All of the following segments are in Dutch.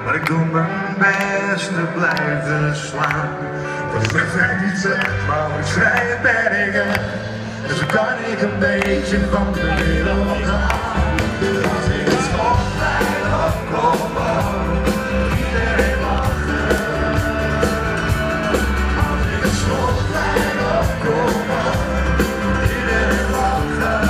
Maar ik doe mijn best te blijven slaan. Want ik ben vrij niet slecht, maar ik vrij ben ik er. Dus dan kan ik een beetje van de wereld aan. Als ik het schoolplein afkom, iedereen lachen. Als ik het schoolplein afkom, iedereen lachen.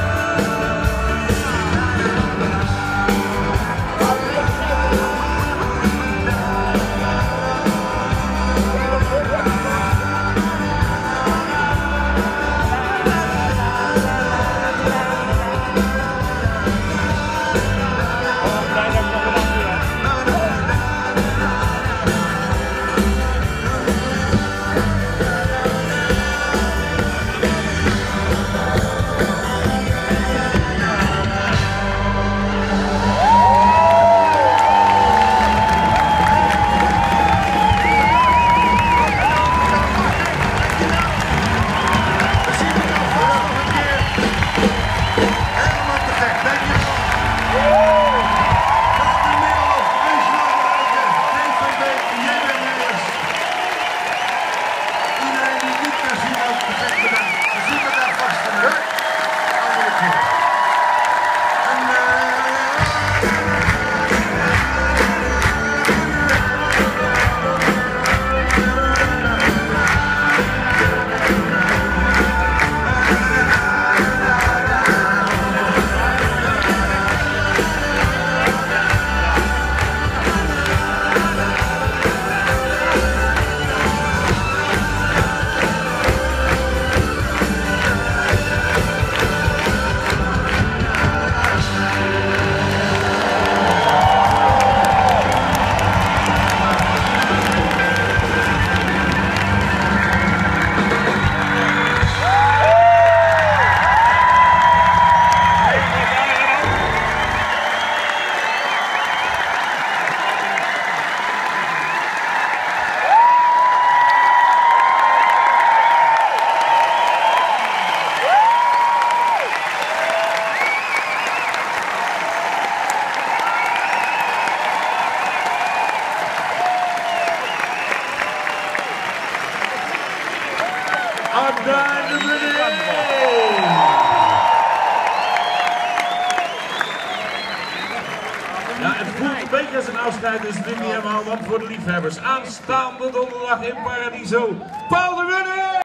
Acda en de munnik! Ja, het voelt een beetje als een afscheid, dus het is niet helemaal wat voor de liefhebbers. Aanstaande donderdag in Paradiso, Paul de Munnik!